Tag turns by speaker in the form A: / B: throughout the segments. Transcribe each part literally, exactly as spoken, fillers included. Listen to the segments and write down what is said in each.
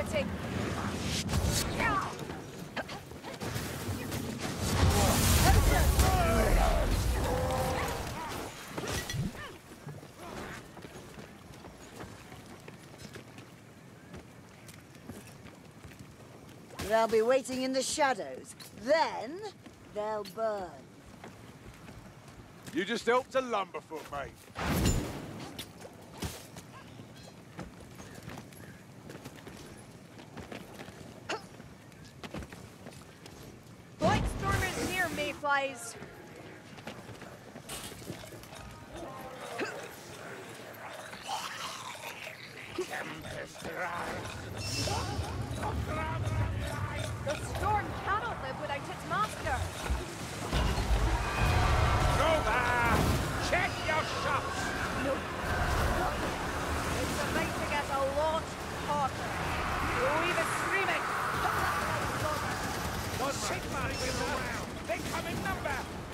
A: waiting.
B: They'll be waiting in the shadows. Then, they'll burn.
C: You just helped a lumberfoot, mate.
A: Blightstorm is near, mayflies. The storm cannot live without its master.
C: Go there! Check your shots!
A: No. It's about to get a lot hotter. Oh, even screaming.
C: One Sigmar is around! They come in number!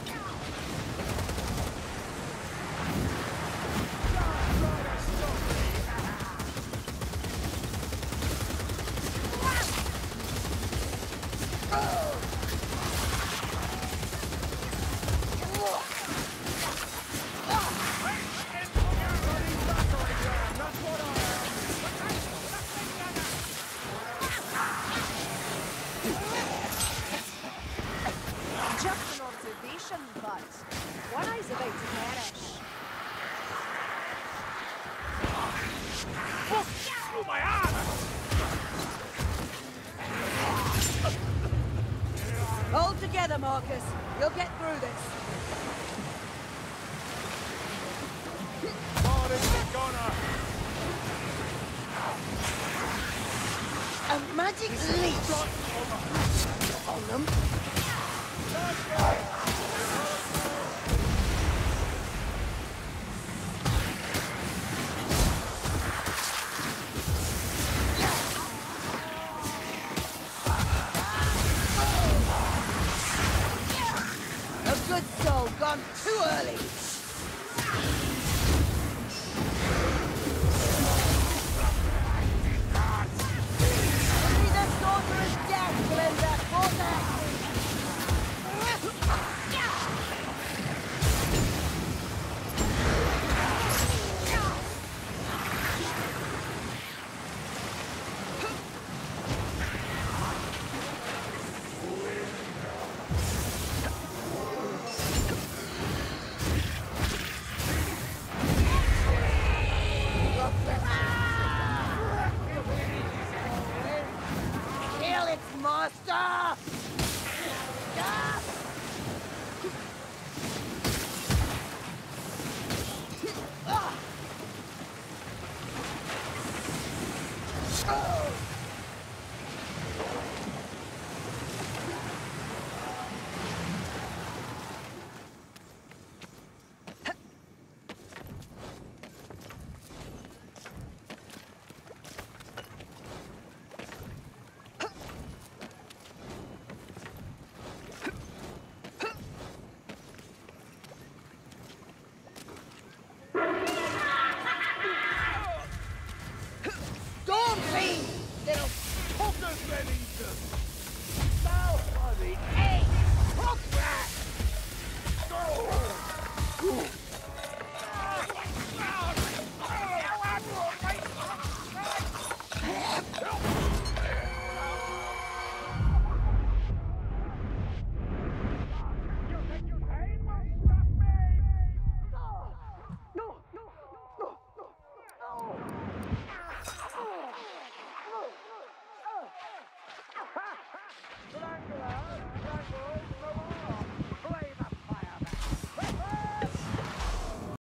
A: Just an observation, but one eye's about to perish.
C: Oh, my arm!
B: Hold together, Marcus. You'll get through this.
C: God, it's a goner!
B: A magic leech on them. A good soul gone too early. Only the sorcerer's death will end that vortex. Kill its master! Ah! Ah! Oh! Storm Fiend! Little
C: Hookers, men eaters!
B: so funny! Hey! Hook rat!
C: Dracula! Dracula!